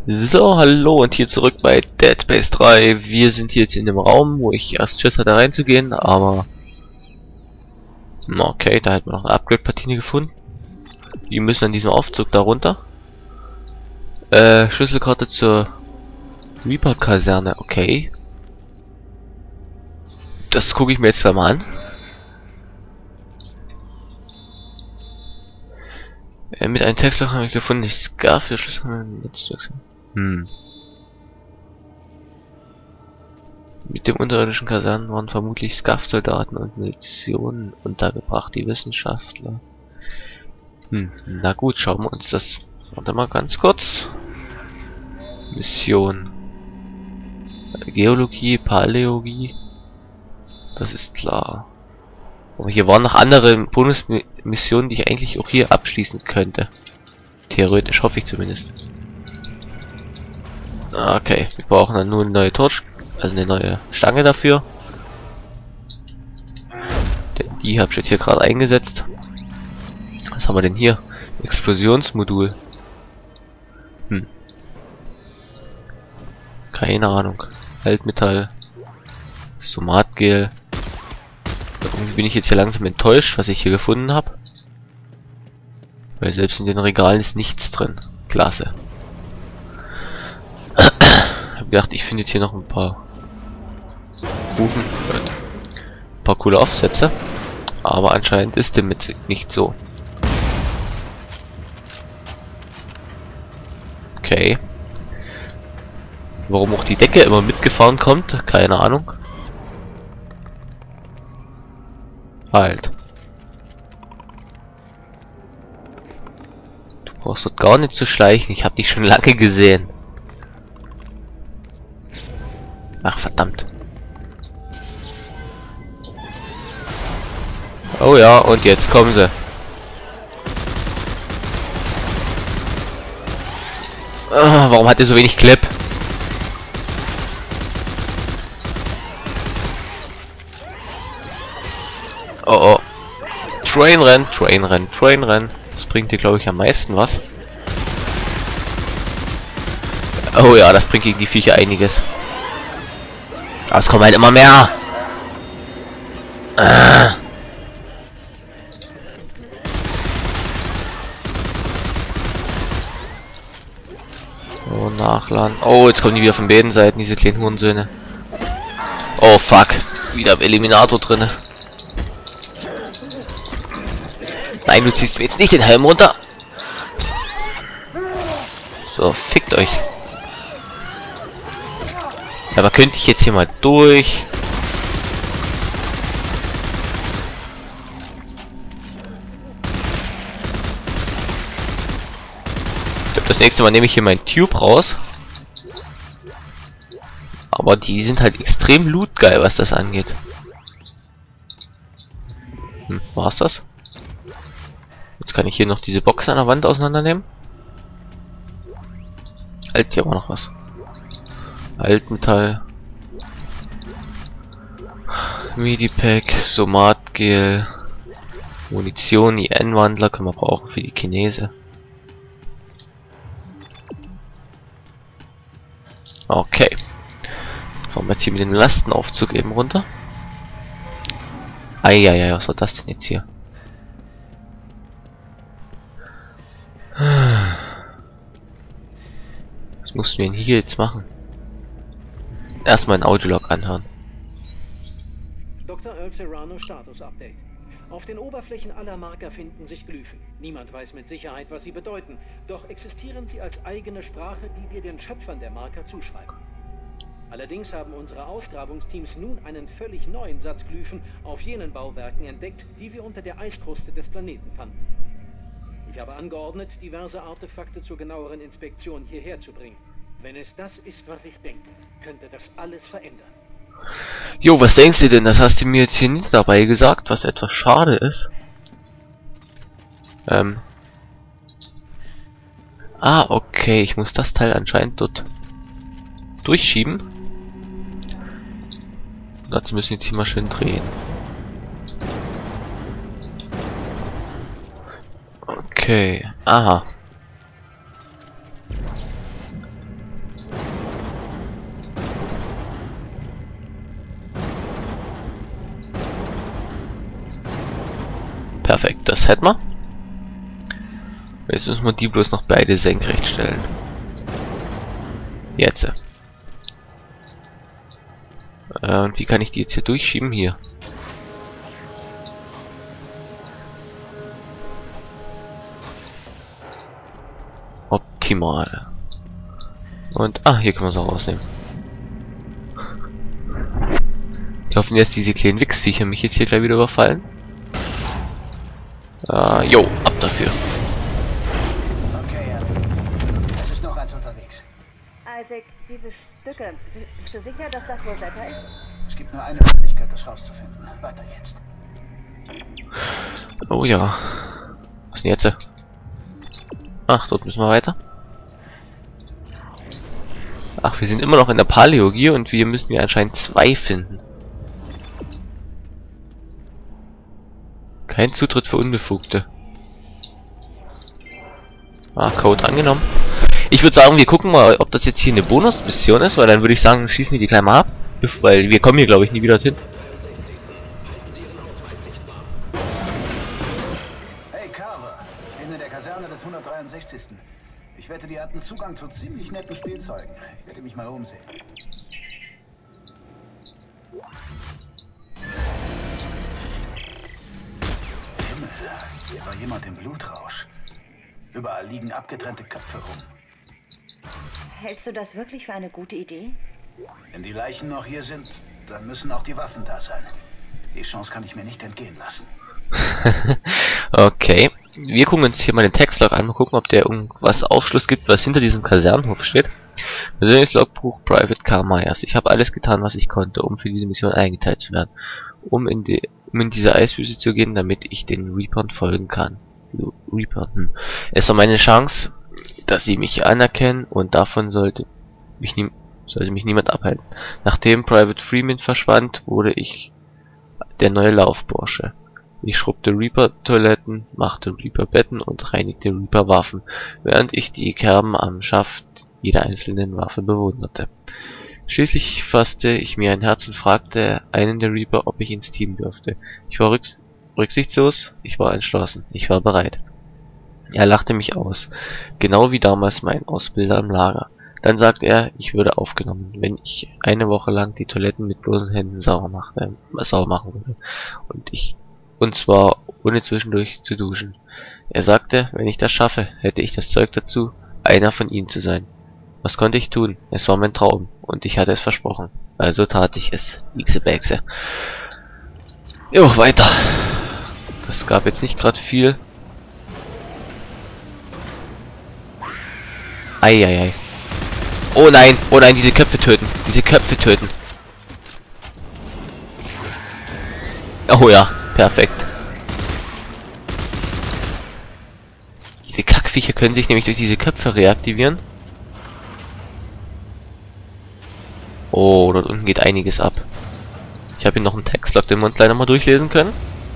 So, hallo und hier zurück bei Dead Space 3. Wir sind hier jetzt in dem Raum, wo ich erst Schiss hatte reinzugehen, aber... Okay, da hat man noch eine Upgrade-Platine gefunden. Die müssen an diesem Aufzug da runter. Schlüsselkarte zur Reaper-Kaserne, okay. Das gucke ich mir jetzt mal an. Mit einem Textloch habe ich gefunden, ich gar für Schlüssel Mit dem unterirdischen Kasernen waren vermutlich Skaff-Soldaten und Munition untergebracht, die Wissenschaftler. Na gut, schauen wir uns das... Warte mal ganz kurz. Mission. Geologie, Paläologie. Das ist klar. Aber hier waren noch andere Bonusmissionen, die ich eigentlich auch hier abschließen könnte. Theoretisch, hoffe ich zumindest. Okay, wir brauchen dann nur eine neue Torch, also eine neue Stange dafür. Denn die habe ich jetzt hier gerade eingesetzt. Was haben wir denn hier? Explosionsmodul. Keine Ahnung. Altmetall. Somatgel. Irgendwie bin ich jetzt hier langsam enttäuscht, was ich hier gefunden habe. Weil selbst in den Regalen ist nichts drin. Klasse. Ich habe gedacht, ich finde jetzt hier noch ein paar Rufen, ein paar coole Aufsätze. Aber anscheinend ist dem jetzt nicht so. Okay. Warum auch die Decke immer mitgefahren kommt, keine Ahnung. Halt. Du brauchst dort gar nicht zu schleichen, ich habe dich schon lange gesehen. Ach verdammt. Oh ja, und jetzt kommen sie. Warum hat er so wenig Clip? Oh oh. Trainrennen, Trainrennen, Trainrennen. Das bringt dir, glaube ich, am meisten was. Oh ja, das bringt gegen die Viecher einiges. Aber es kommen halt immer mehr. Oh, nachladen. Oh, jetzt kommen die wieder von beiden Seiten, diese kleinen Hurensöhne. Oh, fuck. Wieder im Eliminator drinne. Nein, du ziehst mir jetzt nicht den Helm runter. So, fickt euch. Aber könnte ich jetzt hier mal durch? Ich glaube, das nächste Mal nehme ich hier meinen Tube raus. Aber die sind halt extrem lootgeil, was das angeht. War's das? Jetzt kann ich hier noch diese Box an der Wand auseinandernehmen. Halt, hier war noch was. Altmetall. Medipack, Somatgel. Munition, IN-Wandler können wir brauchen für die Chinese. Okay. Fahren wir jetzt hier mit dem Lastenaufzug eben runter. Eieiei, was war das denn jetzt hier? Was mussten wir denn hier jetzt machen? Erstmal ein Audiolog anhören. Dr. Earl Serrano Status Update. Auf den Oberflächen aller Marker finden sich Glyphen. Niemand weiß mit Sicherheit, was sie bedeuten. Doch existieren sie als eigene Sprache, die wir den Schöpfern der Marker zuschreiben. Allerdings haben unsere Ausgrabungsteams nun einen völlig neuen Satz Glyphen auf jenen Bauwerken entdeckt, die wir unter der Eiskruste des Planeten fanden. Ich habe angeordnet, diverse Artefakte zur genaueren Inspektion hierher zu bringen. Wenn es das ist, was ich denke, könnte das alles verändern. Jo, was denkst du denn? Das hast du mir jetzt hier nicht dabei gesagt, was etwas schade ist. Okay, ich muss das Teil anscheinend dort durchschieben. Dazu müssen wir jetzt hier mal schön drehen. Okay, aha. das hätten wir. Jetzt müssen wir die bloß noch beide senkrecht stellen. Jetzt. Und wie kann ich die jetzt hier durchschieben? Hier. Optimal. Und, hier können wir es auch rausnehmen. Ich hoffe, dass diese kleinen Wichsviecher mich jetzt hier gleich wieder überfallen. Jo, ab dafür. Okay, ja. Es ist noch eins unterwegs. Isaac, diese Stücke, bist du sicher, dass das Rosetta ist? Es gibt nur eine Möglichkeit, das rauszufinden. Weiter jetzt. Oh ja. Was denn jetzt? Ach, dort müssen wir weiter. Ach, wir sind immer noch in der Paläogie und wir müssen ja anscheinend 2 finden. Kein Zutritt für Unbefugte. Code angenommen. Ich würde sagen, wir gucken mal, ob das jetzt hier eine Bonusmission ist, weil dann würde ich sagen, schießen wir die gleich mal ab. Weil wir kommen hier, glaube ich, nie wieder hin. Hey Carver, ich bin in der Kaserne des 163. Ich wette, die hatten Zugang zu ziemlich netten Spielzeugen. Ich werde mich mal umsehen. Himmel, hier war jemand im Blutrausch. Überall liegen abgetrennte Köpfe rum. Hältst du das wirklich für eine gute Idee? Wenn die Leichen noch hier sind, dann müssen auch die Waffen da sein. Die Chance kann ich mir nicht entgehen lassen. Okay. Wir gucken uns hier mal den Textlog an. Mal gucken, ob der irgendwas Aufschluss gibt, was hinter diesem Kasernenhof steht. Persönliches Logbuch Private Carl Myers. Ich habe alles getan, was ich konnte, um für diese Mission eingeteilt zu werden. Um in diese Eiswüste zu gehen, damit ich den Reapern folgen kann. Es war meine Chance, dass sie mich anerkennen, und davon sollte mich niemand abhalten. Nachdem Private Freeman verschwand, wurde ich der neue Laufbursche. Ich schrubbte Reaper-Toiletten, machte Reaper-Betten und reinigte Reaper-Waffen, während ich die Kerben am Schaft jeder einzelnen Waffe bewunderte. Schließlich fasste ich mir ein Herz und fragte einen der Reaper, ob ich ins Team dürfte. Ich war rücksichtslos, ich war entschlossen, ich war bereit. Er lachte mich aus, genau wie damals mein Ausbilder im Lager. Dann sagte er, ich würde aufgenommen, wenn ich eine Woche lang die Toiletten mit bloßen Händen sauber machen würde. Und zwar ohne zwischendurch zu duschen. Er sagte, wenn ich das schaffe, hätte ich das Zeug dazu, einer von ihnen zu sein. Was konnte ich tun? Es war mein Traum, und ich hatte es versprochen. Also tat ich es. Ixebäxe. Jo, weiter. Das gab jetzt nicht gerade viel. Eieiei. Oh nein, diese Köpfe töten. Diese Köpfe töten. Oh ja, perfekt. Diese Kackviecher können sich nämlich durch diese Köpfe reaktivieren. Oh, dort unten geht einiges ab. Ich habe hier noch einen Textlog, den wir uns leider mal durchlesen können.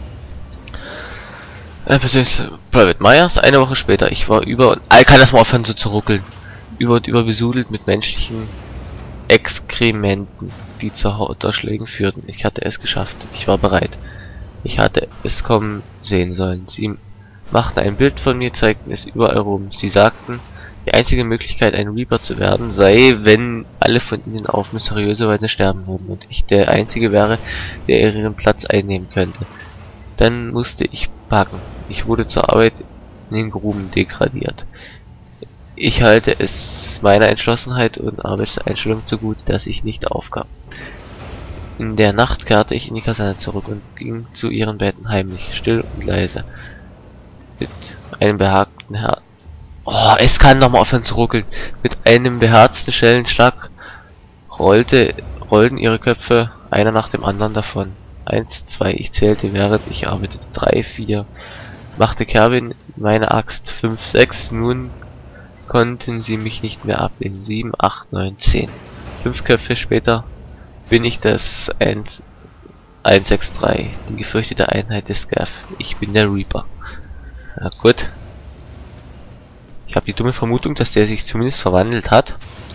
Persönlich Private Myers, eine Woche später. Ich war kann das mal aufhören so zu ruckeln. Über und über besudelt mit menschlichen Exkrementen, die zu Hautausschlägen führten. Ich hatte es geschafft. Ich war bereit. Ich hatte es kommen sehen sollen. Sie machten ein Bild von mir, zeigten es überall rum. Sie sagten, die einzige Möglichkeit, ein Reaper zu werden, sei, wenn alle von ihnen auf mysteriöse Weise sterben würden und ich der Einzige wäre, der ihren Platz einnehmen könnte. Dann musste ich packen. Ich wurde zur Arbeit in den Gruben degradiert. Ich halte es meiner Entschlossenheit und Arbeitseinstellung zugute, dass ich nicht aufgab. In der Nacht kehrte ich in die Kaserne zurück und ging zu ihren Betten heimlich, still und leise. Mit einem behagten Herz. Oh, es kann nochmal aufhören zu ruckeln. Mit einem beherzten Schellenschlag rollten ihre Köpfe einer nach dem anderen davon. 1, 2, ich zählte, während ich arbeitete. 3, 4, machte Kerbin meine Axt. 5, 6, nun konnten sie mich nicht mehr ablehnen. 7, 8, 9, 10. 5 Köpfe später bin ich das 163, die gefürchtete Einheit des Scav. Ich bin der Reaper. Na gut. Ich habe die dumme Vermutung, dass der sich zumindest verwandelt hat.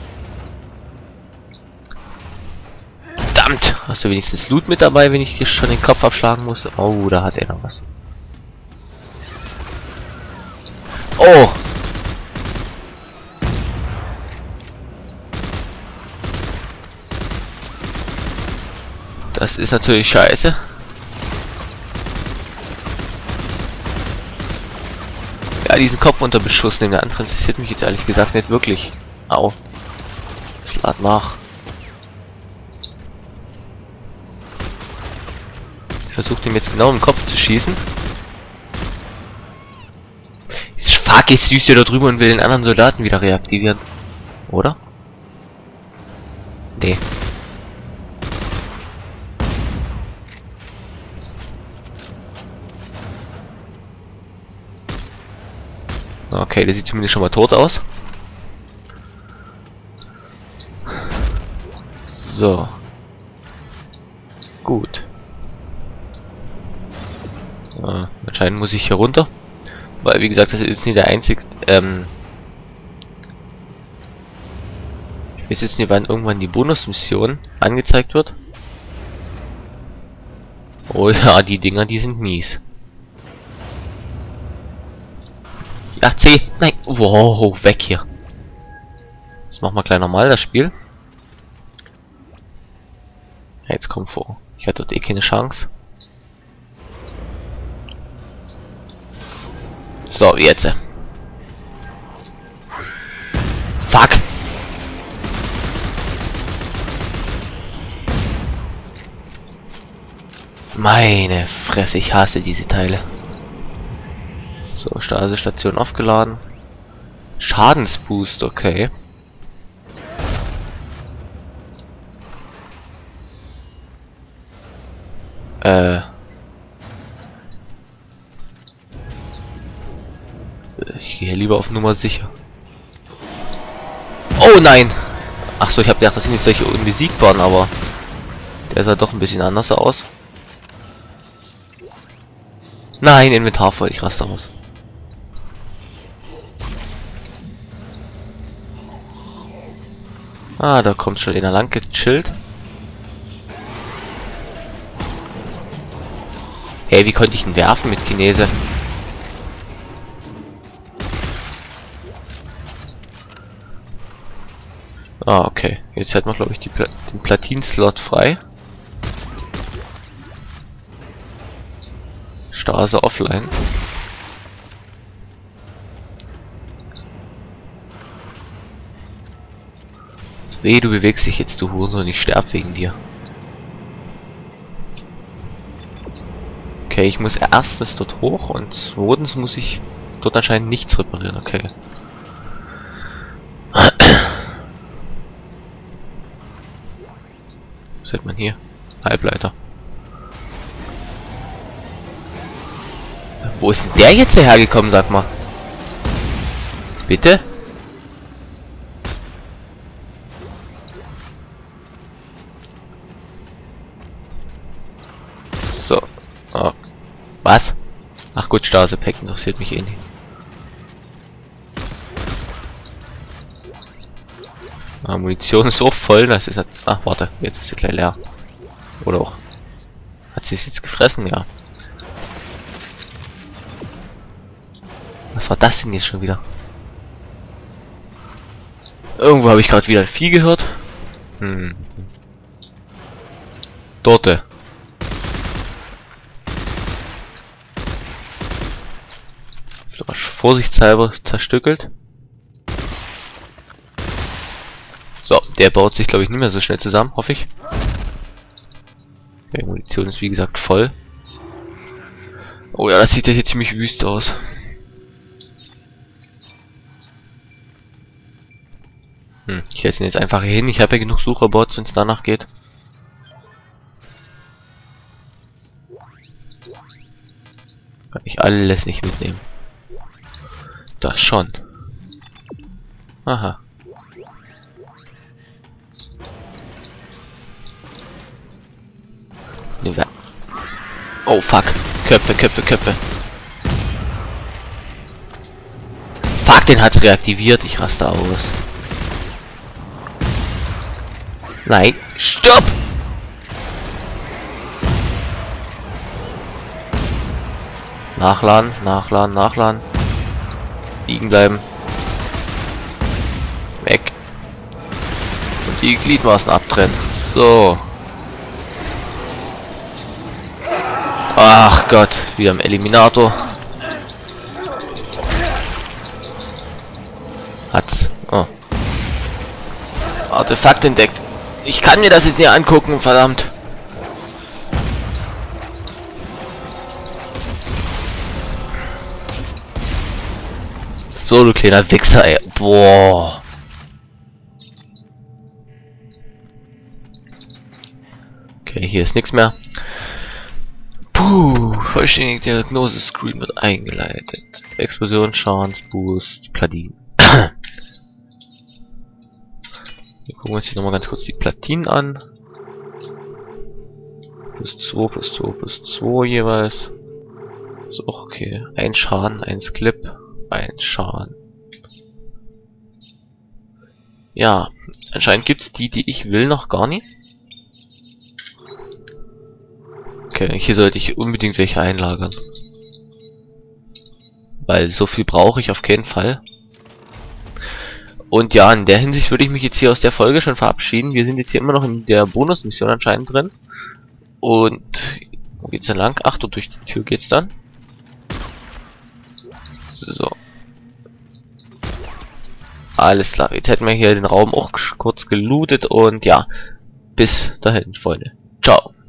Verdammt! Hast du wenigstens Loot mit dabei, wenn ich dir schon den Kopf abschlagen muss? Oh, da hat er noch was. Oh! Das ist natürlich scheiße. Ja, diesen Kopf unter Beschuss nehmen. Der andere interessiert mich jetzt ehrlich gesagt nicht wirklich. Au. Ich lade nach. Ich versuche dem jetzt genau im Kopf zu schießen. Fuck, jetzt düst er da drüber und will den anderen Soldaten wieder reaktivieren. Oder? Nee. Okay, der sieht zumindest schon mal tot aus. So. Gut. Anscheinend muss ich hier runter. Weil, wie gesagt, das ist jetzt nicht der einzige... ich weiß jetzt nicht, wann irgendwann die Bonusmission angezeigt wird. Oh ja, die Dinger, die sind mies. Ach, C! Nein! Wow, weg hier. Das machen wir gleich nochmal, das Spiel. Ja, jetzt kommt vor. Ich hatte dort eh keine Chance. So, jetzt. Fuck! Meine Fresse, ich hasse diese Teile. So, Station aufgeladen. Schadensboost, okay. Ich gehe lieber auf Nummer sicher. Oh nein! Ach so, ich habe gedacht, das sind jetzt solche unbesiegbaren, aber der sah doch ein bisschen anders aus. Nein, Inventar voll, ich raste aus. Ah, da kommt schon einer lang gechillt. Hey, wie konnte ich ihn werfen mit Chinese? Ah, okay. Jetzt hat man, glaube ich, den Platin-Slot frei. Stase offline. Weh, du bewegst dich jetzt, du Hurensohn, ich sterb wegen dir. Okay, ich muss erstens dort hoch und zweitens muss ich dort anscheinend nichts reparieren, okay. Was hat man hier? Halbleiter. Wo ist denn der jetzt hergekommen, sag mal? Bitte? So. Oh. Was? Ach gut, Stase-Pack interessiert mich eh nicht. Ah, Munition ist so voll, das ist... Ach, warte, jetzt ist sie gleich leer. Oder auch. Hat sie es jetzt gefressen? Ja. Was war das denn jetzt schon wieder? Irgendwo habe ich gerade wieder ein Vieh gehört. Dorte. So, vorsichtshalber zerstückelt. So, der baut sich, glaube ich, nicht mehr so schnell zusammen, hoffe ich. Die Munition ist, wie gesagt, voll. Oh ja, das sieht ja hier ziemlich wüst aus. Ich setze ihn jetzt einfach hier hin. Ich habe ja genug Sucherbots, wenn es danach geht. Kann ich alles nicht mitnehmen. Das schon. Aha. Oh fuck. Köpfe, Köpfe, Köpfe. Fuck, den hat's reaktiviert. Ich raste aus. Nein. Stopp! Nachladen, nachladen, nachladen. Liegen bleiben. Weg. Und die Gliedmaßen abtrennen. So. Ach Gott, wieder am Eliminator. Hat's. Oh. Artefakt entdeckt. Ich kann mir das jetzt nicht angucken, verdammt. So, du kleiner Wichser, ey. Boah. Okay, hier ist nichts mehr. Puh, vollständige Diagnose-Screen wird eingeleitet. Explosion, Schadensboost, Platinen. Wir gucken uns hier nochmal ganz kurz die Platinen an. Plus 2, plus 2, plus 2 jeweils. So, okay. Ein Schaden, 1 Clip, 1 Schaden. Ja, anscheinend gibt's die ich will, noch gar nicht. Okay, hier sollte ich unbedingt welche einlagern. Weil so viel brauche ich auf keinen Fall. Und ja, in der Hinsicht würde ich mich jetzt hier aus der Folge schon verabschieden. Wir sind jetzt hier immer noch in der Bonusmission anscheinend drin. Und wo geht's denn lang? Ach, durch die Tür geht's dann. So. Alles klar, jetzt hätten wir hier den Raum auch kurz gelootet und ja, bis dahin, Freunde. Ciao.